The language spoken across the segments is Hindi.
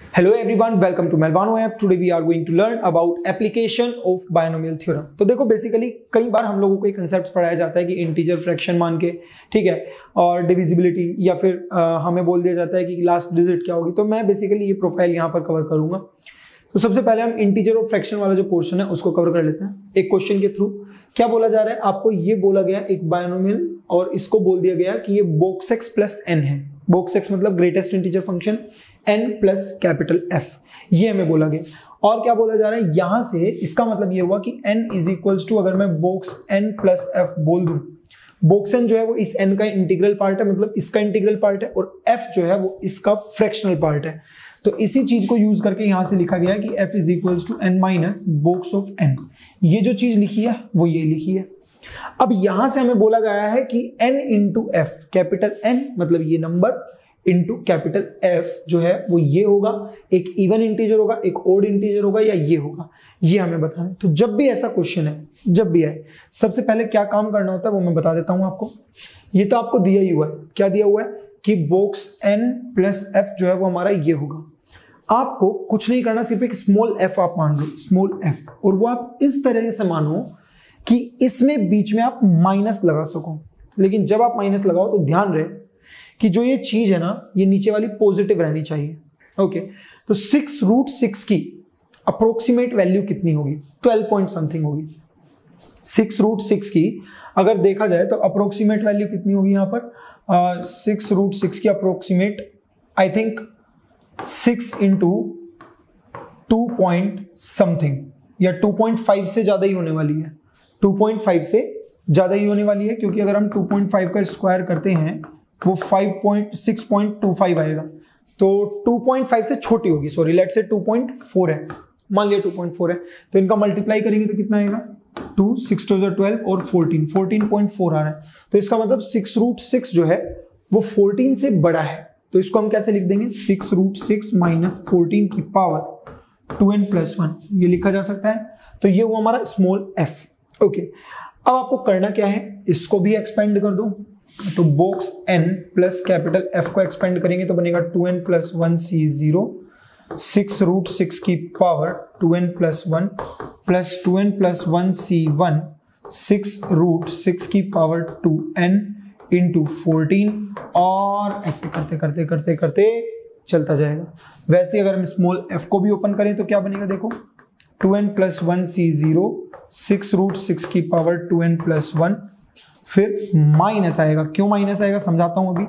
Hello everyone, welcome to Melvano app. Today we are going to learn about application of binomial theorem. तो देखो बेसिकली कई बार हम लोगों को एक कंसेप्ट पढ़ाया जाता है कि इंटीजर फ्रैक्शन मान के, ठीक है, और डिविजिबिलिटी या फिर हमें बोल दिया जाता है कि लास्ट डिजिट क्या होगी। तो मैं बेसिकली ये प्रोफाइल यहाँ पर कवर करूंगा। तो सबसे पहले हम इंटीजर और फ्रैक्शन वाला जो पोर्शन है उसको कवर कर लेते हैं एक क्वेश्चन के थ्रू। क्या बोला जा रहा है, आपको ये बोला गया एक बायनोमियल और इसको बोल दिया गया कि ये box x प्लस n है। box x मतलब greatest integer function, n plus capital f, ये हमें बोला गया। और क्या बोला जा रहा है यहां से, इसका मतलब ये हुआ कि n इज इक्वल्स टू, अगर मैं box n प्लस f बोल दूं, box n जो है वो इस n का इंटीग्रल पार्ट है, मतलब इसका इंटीग्रल पार्ट है, और f जो है वो इसका फ्रैक्शनल पार्ट है। तो इसी चीज को यूज करके यहां से लिखा गया है कि f is equals to n minus box of n। ये जो चीज लिखी है वो ये लिखी है। अब यहां से हमें बोला गया है कि n into F, capital n मतलब ये नंबर इंटू कैपिटल f जो है वो ये होगा, एक इवन इंटीजर होगा, एक ओड इंटीजर होगा, या ये होगा, ये हमें बताना है। तो जब भी ऐसा क्वेश्चन है, जब भी आए, सबसे पहले क्या काम करना होता है वो मैं बता देता हूं आपको। ये तो आपको दिया ही हुआ है, क्या दिया हुआ है कि box n प्लस f जो है वो हमारा ये होगा। आपको कुछ नहीं करना, सिर्फ एक स्मॉल f आप मान लो, स्मॉल f, और वो आप इस तरह से मानो कि इसमें बीच में आप माइनस लगा सको। लेकिन जब आप माइनस लगाओ तो ध्यान रहे कि जो ये चीज है ना, ये नीचे वाली पॉजिटिव रहनी चाहिए। ओके, तो 6√6 की अप्रोक्सीमेट वैल्यू कितनी होगी? 12 पॉइंट समथिंग होगी। 6√6 की अगर देखा जाए तो अप्रोक्सीमेट वैल्यू कितनी होगी यहाँ पर? 6√6 की approximate I think 6 into 2 point something, या 2.5 से ज्यादा ही होने वाली है। 2.5 से ज्यादा ही होने वाली है, क्योंकि अगर हम 2.5 का स्क्वायर करते हैं वो 6.25 आएगा। तो 2.5 से छोटी होगी, सॉरी, लेट्स से 2.4 है, मान लिया 2.4 है, तो इनका मल्टीप्लाई करेंगे तो कितना आएगा? 2, 6 to 12 और 14.4 आ रहा है। तो इसका मतलब 6√6 जो है वो 14 से बड़ा है। तो इसको हम कैसे लिख देंगे? 6√6 माइनस 14 की पावर 2n प्लस 1, ये लिखा जा सकता है। तो ये वो हमारा स्मॉल f। ओके, अब आपको करना क्या है, इसको भी एक्सपेंड कर दो। तो box n plus capital f को एक्सपेंड करेंगे तो बनेगा 2n प्लस 1 c0, 6√6 की power 2n plus 1 plus 2n plus 1 c1, 6√6 की पावर 2n इंटू 14, और ऐसे करते करते करते करते चलता जाएगा। वैसे अगर हम स्मॉल f को भी ओपन करें तो क्या बनेगा? देखो, 2n प्लस 1 c0, 6√6 की पावर 2n प्लस 1, फिर माइनस आएगा। क्यों माइनस आएगा समझाता हूं अभी।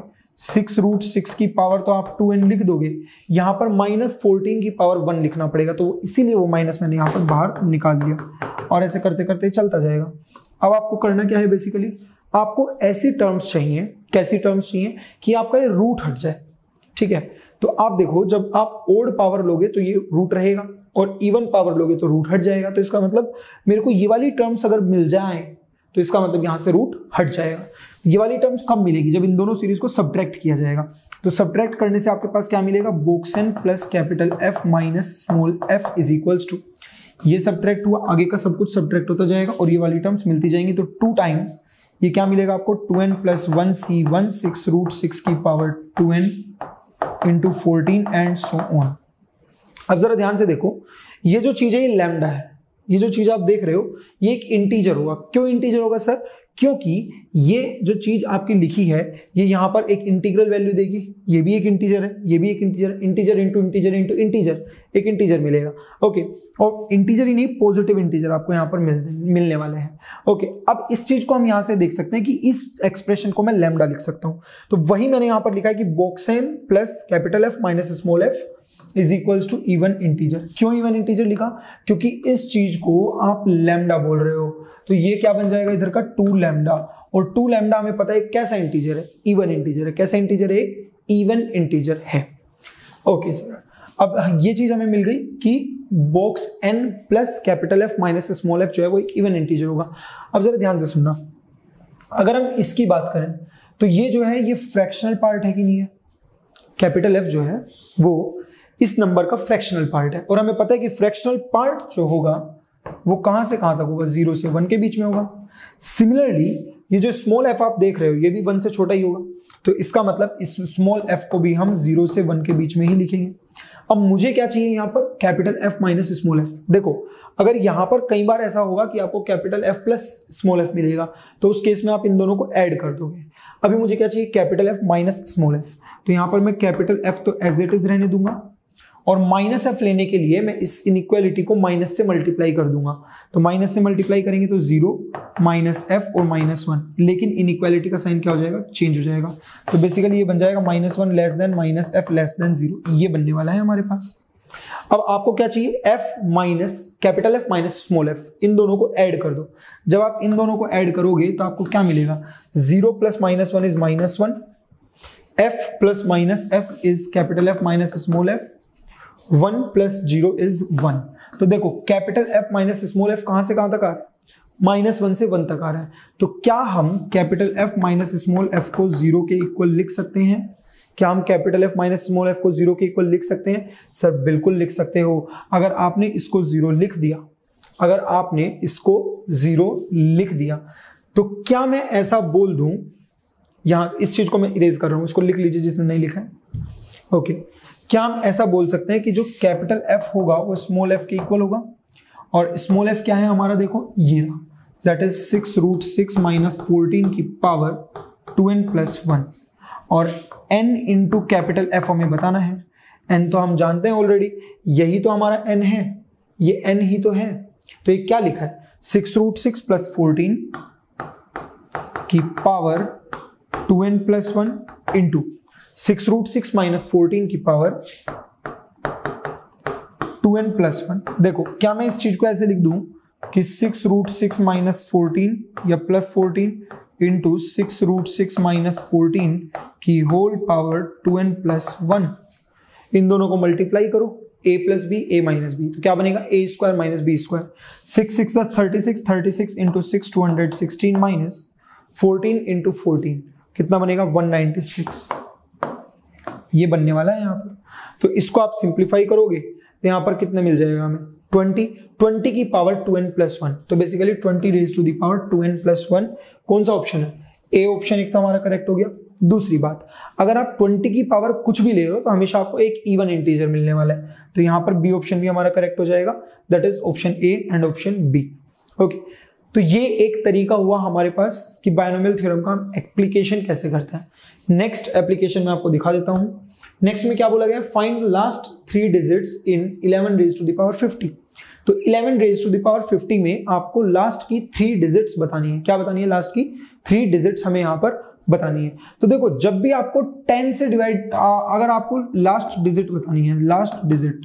6√6 की पावर तो आप 2n लिख दोगे, यहां पर माइनस 14 की पावर 1 लिखना पड़ेगा, तो इसीलिए वो माइनस मैंने यहां पर बाहर निकाल दिया, और ऐसे करते करते चलता जाएगा। अब आपको करना क्या है, बेसिकली आपको ऐसी टर्म्स चाहिए, कैसी टर्म्स चाहिए कि आपका ये रूट हट जाए, ठीक है। तो आप देखो, जब आप ओड पावर लोगे तो ये रूट रहेगा, और इवन पावर लोगे तो रूट हट जाएगा। तो इसका मतलब मेरे को ये वाली टर्म्स अगर मिल जाए तो इसका मतलब यहां से रूट हट जाएगा। ये वाली टर्म्स कब मिलेगी? जब इन दोनों सीरीज को सब्ट्रैक्ट किया जाएगा। तो सब्ट्रैक्ट करने से आपके पास क्या मिलेगा? box n plus capital f minus small f is equals to, ये सब्ट्रैक्ट हुआ, आगे का सब कुछ सब्ट्रैक्ट होता जाएगा और ये वाली टर्म्स मिलती जाएंगी। तो 2 टाइम्स ये क्या मिलेगा आपको? 2n प्लस 1 c1, 6√6 की power 2n into 14 and so on. अब जरा ध्यान से देखो, ये जो चीज है ये लैम्डा है, ये जो चीज आप देख रहे हो ये एक इंटीजर होगा। क्यों इंटीजर होगा सर? क्योंकि ये जो चीज आपकी लिखी है ये यहां पर एक इंटीग्रल वैल्यू देगी, ये भी एक इंटीजर है, ये भी एक integer, integer into integer into integer, एक इंटीजर मिलेगा। ओके, और इंटीजर ही नहीं, पॉजिटिव इंटीजर आपको यहां पर मिलने वाले हैं। ओके, अब इस चीज को हम यहां से देख सकते हैं कि इस एक्सप्रेशन को मैं लैम्डा लिख सकता हूं। तो वही मैंने यहां पर लिखा है कि box n plus capital f minus small f is equals to even integer. क्यों इवन इंटीजर लिखा? क्योंकि इस चीज को आप लैम्डा बोल रहे हो, तो ये क्या बन जाएगा इधर का 2 लैम्डा, और 2 लैम्डा हमें पता है कैसा इंटीजर है? इवन इंटीजर है। कैसा इंटीजर है? एक इवन इंटीजर है। ओके सर, अब ये चीज हमें मिल गई कि box n plus capital f minus small f जो है वो एक इवन इंटीजर होगा। अब जरा ध्यान से सुनना, अगर हम इसकी बात करें तो ये जो है ये फ्रैक्शनल पार्ट है कि नहीं है? कैपिटल f जो है वो इस नंबर का फ्रैक्शनल पार्ट है, और हमें पता है कि फ्रैक्शनल पार्ट जो होगा वो कहां से कहां तक होगा? 0 से 1 के बीच में होगा। सिमिलरली ये जो स्मॉल f आप देख रहे हो ये भी 1 से छोटा ही होगा, तो इसका मतलब इस स्मॉल f को भी हम 0 से 1 के बीच में ही लिखेंगे। अब मुझे क्या चाहिए यहाँ पर, capital F minus small F. देखो अगर यहाँ पर कई बार ऐसा होगा कि आपको capital F plus small F मिलेगा, तो उस केस में आप इन दोनों को ऐड कर दोगे। अभी मुझे क्या चाहिए, capital F minus small F. तो यहाँ पर मैं कैपिटल एफ तो एज इट इज रहने दूंगा, और माइनस एफ लेने के लिए मैं इस इनइक्वालिटी को माइनस से मल्टीप्लाई कर दूंगा। तो माइनस से मल्टीप्लाई करेंगे तो 0 माइनस एफ और -1, लेकिन इनइक्वालिटी का साइन क्या हो जाएगा, चेंज हो जाएगा। तो बेसिकली ये बन जाएगा -1 less than minus F less than 0, ये बनने वाला है हमारे पास। अब आपको क्या चाहिए, F minus capital F minus small F, इन दोनों को ऐड कर दो। जब आप इन दोनों को ऐड करोगे तो आपको क्या मिलेगा, 0 plus -1 is -1, F plus minus F is capital F minus small F, 1 plus 0 is 1। तो देखो capital F minus small F कहां से कहां तक आ रहा है, -1 से 1 तक आ रहा है। तो क्या हम capital F minus small F को 0 के इक्वल लिख सकते हैं? क्या हम capital F minus small F को 0 के इक्वल लिख सकते हैं? सर बिल्कुल लिख सकते हो। अगर आपने इसको 0 लिख दिया, अगर आपने इसको 0 लिख दिया, तो क्या मैं ऐसा बोल दूं, यहां इस चीज को मैं इरेज कर रहा हूं, इसको लिख लीजिए जिसने नहीं लिखा है। ओके, क्या हम ऐसा बोल सकते हैं कि जो कैपिटल एफ होगा वो स्मॉल एफ के इक्वल होगा? और स्मॉल एफ क्या है हमारा, देखो ये रहा, दैट इज 6√6 माइनस 14 की पावर 2n प्लस 1, और n इंटू कैपिटल एफ हमें बताना है। n तो हम जानते हैं ऑलरेडी, यही तो हमारा n है, ये n ही तो है। तो ये क्या लिखा है, 6√6 प्लस 14 की power 2n plus 1 into 6√6 minus 14 की पावर 2n प्लस 1। देखो क्या मैं इस चीज को ऐसे लिख दूं कि 6√6 माइनस 14 या प्लस 14 इंटू 6√6 माइनस 14 की होल पावर 2n प्लस 1। इन दोनों को मल्टीप्लाई करो, a plus B a minus B, तो क्या बनेगा, a square minus B square. 6 6 36, 36 into 6 216 minus 14 into 14 कितना बनेगा, 196। ये बनने वाला है यहाँ पर। तो इसको आप सिंप्लीफाई करोगे तो यहाँ पर कितने मिल जाएगा हमें, 20 की पावर 2n प्लस 1। तो basically 20 raise to the power 2n plus 1 कौन सा ऑप्शन है, ए ऑप्शन एक तो हमारा करेक्ट हो गया। दूसरी बात, अगर आप 20 की पावर कुछ भी ले रहे हो तो हमेशा आपको एक इवन इंटीजर मिलने वाला है, तो यहाँ पर बी ऑप्शन भी हमारा करेक्ट हो जाएगा, that is option A and option B. Okay, तो ये एक तरीका हुआ हमारे पास कि बायनोमियल थ्योरम का हम एप्लीकेशन कैसे करते हैं। नेक्स्ट एप्लीकेशन में आपको दिखा देता हूं। नेक्स्ट में क्या बोला गया, find last 3 digits in 11 raise to the power 50। तो 11 रेज टू द पावर 50 में आपको लास्ट की 3 डिजिट्स बतानी है। क्या बतानी है, लास्ट की 3 डिजिट्स हमें यहां पर बतानी है। तो देखो जब भी आपको 10 से डिवाइड, अगर आपको लास्ट डिजिट बतानी है, लास्ट डिजिट,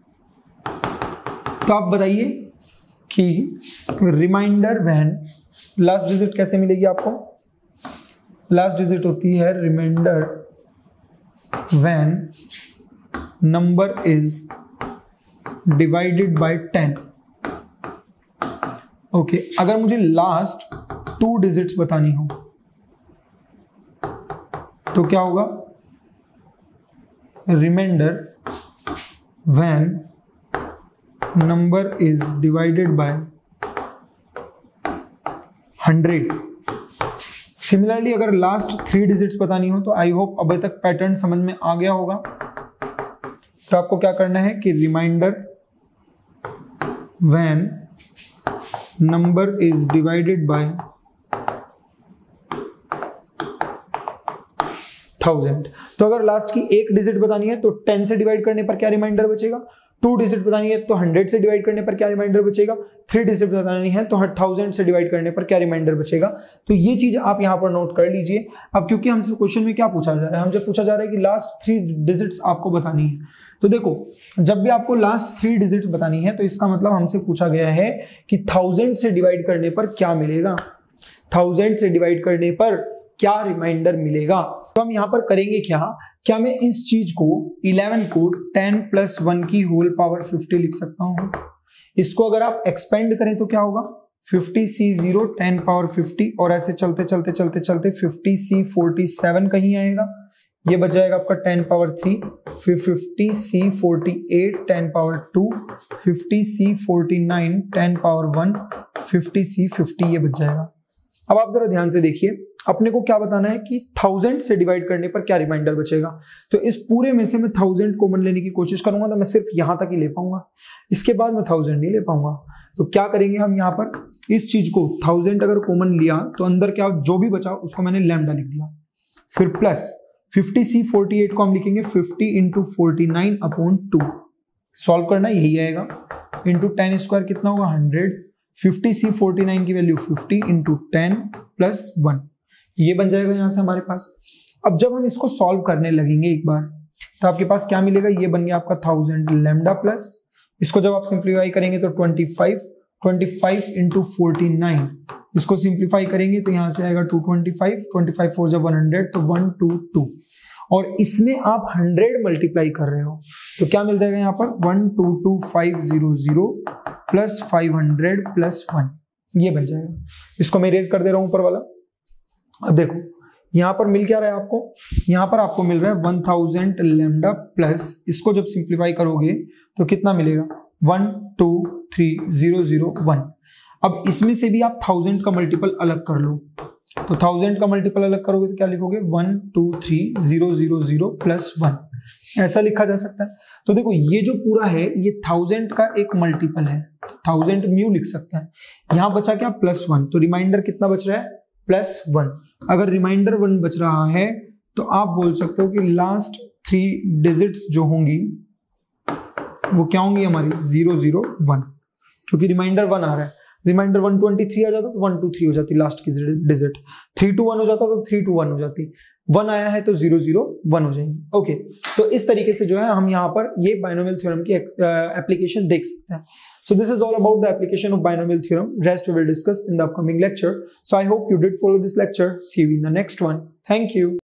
तो आप बताइए कि रिमाइंडर व्हेन, लास्ट डिजिट कैसे मिलेगी आपको, लास्ट डिजिट होती है remainder when number is divided by 10। Okay, अगर मुझे लास्ट 2 डिजिट्स बतानी हो तो क्या होगा, remainder when number is divided by 100। Similarly अगर लास्ट 3 डिजिट्स बतानी हो तो आई होप अभी तक पैटर्न समझ में आ गया होगा। तो आपको क्या करना है कि remainder when number is divided by 1000। तो अगर लास्ट की 1 डिजिट बतानी है तो 10 से डिवाइड करने पर क्या रिमाइंडर बचेगा, 2 डिजिट बतानी है तो 100 से डिवाइड करने पर क्या रिमाइंडर बचेगा, 3 डिजिट बतानी है तो 1000 से डिवाइड करने पर क्या रिमाइंडर बचेगा। तो ये चीज आप यहां पर नोट कर लीजिए। अब क्योंकि हमसे क्वेश्चन में क्या पूछा जा रहा है, हमसे पूछा जा रहा है कि लास्ट 3 डिजिट्स आपको बतानी है। तो देखो जब भी आपको लास्ट 3 डिजिट्स बतानी है तो इसका मतलब हमसे पूछा गया है कि 1000 से डिवाइड करने पर क्या मिलेगा, 1000 से डिवाइड करने पर क्या रिमाइंडर मिलेगा। तो हम यहां पर करेंगे क्या मैं इस चीज को 11 को 10 प्लस 1 की होल पावर 50 लिख सकता हूं। इसको अगर आप एक्सपेंड करें तो क्या होगा, 50c0 10 पावर 50, और ऐसे चलते चलते चलते चलते 50c47 कहीं आएगा, ये बच जाएगा आपका 10 पावर 3, फिर 50c48 10 power 2, 50c49 10 power 1, 50c50 ये बच जाएगा। अब आप जरा ध्यान से देखिए, अपने को क्या बताना है कि 1000 से डिवाइड करने पर क्या रिमाइंडर बचेगा। तो इस पूरे में से मैं 1000 कॉमन लेने की कोशिश करूंगा, तो मैं सिर्फ यहां तक ही ले पाऊंगा, इसके बाद मैं 1000 नहीं ले पाऊंगा। तो क्या करेंगे हम यहाँ पर इस चीज को 1000 अगर कॉमन लिया तो अंदर क्या जो भी बचा उसको मैंने लैम्डा लिख दिया, फिर प्लस 50C48 को हम लिखेंगे 50 इंटू 49/2। सॉल्व करना यही आएगा, इंटू 10 स्क्वायर कितना होगा 100, 50C49 की वैल्यू 50 इंटू 10 प्लस 1, ये बन जाएगा यहां से हमारे पास। अब जब हम इसको सॉल्व करने लगेंगे एक बार, तो आपके पास क्या मिलेगा, ये बन गया आपका 1000 लैम्डा प्लस, इसको जब आप सिंप्लीफाई करेंगे तो 25 इंटू 49, इसको सिंप्लीफाई करेंगे तो यहां से आएगा 225, 25 4 जब 100 तो 122, और इसमें आप 100 मल्टीप्लाई कर रहे हो तो क्या मिल जाएगा यहाँ पर 122500 प्लस 500 प्लस 1, ये बन जाएगा। इसको मैं इरेज कर दे रहा हूं ऊपर वाला। अब देखो यहां पर मिल क्या रहा है आपको, यहां पर आपको मिल रहा है 1000 लैम्डा प्लस, इसको जब सिंप्लीफाई करोगे तो कितना मिलेगा 123001। अब इसमें से भी आप 1000 का मल्टीपल अलग कर लो, तो 1000 का मल्टीपल अलग करोगे तो क्या लिखोगे 123000 प्लस 1, ऐसा लिखा जा सकता है। तो देखो ये जो पूरा है ये 1000 का एक मल्टीपल है, 1000 म्यू लिख सकते हैं। यहां बचा क्या +1, तो रिमाइंडर कितना बच रहा है +1। अगर रिमाइंडर 1 बच रहा है तो आप बोल सकते हो कि लास्ट 3 डिजिट्स जो होंगी वो क्या होंगी हमारी 001, क्योंकि रिमाइंडर 1 आ रहा है। रिमाइंडर 123 आ जाता तो 123 हो जाती लास्ट की डिजिट, 321 हो जाता तो 321 हो जाती, 1 आया है तो 001 हो जाएंगे। ओके, तो इस तरीके से जो है हम यहाँ पर ये बाइनोमियल थ्योरम की एप्लीकेशन देख सकते हैं। So this is all about the application of binomial theorem. Rest we will discuss in the upcoming lecture. So I hope you did follow this lecture. See you in the next one. Thank you.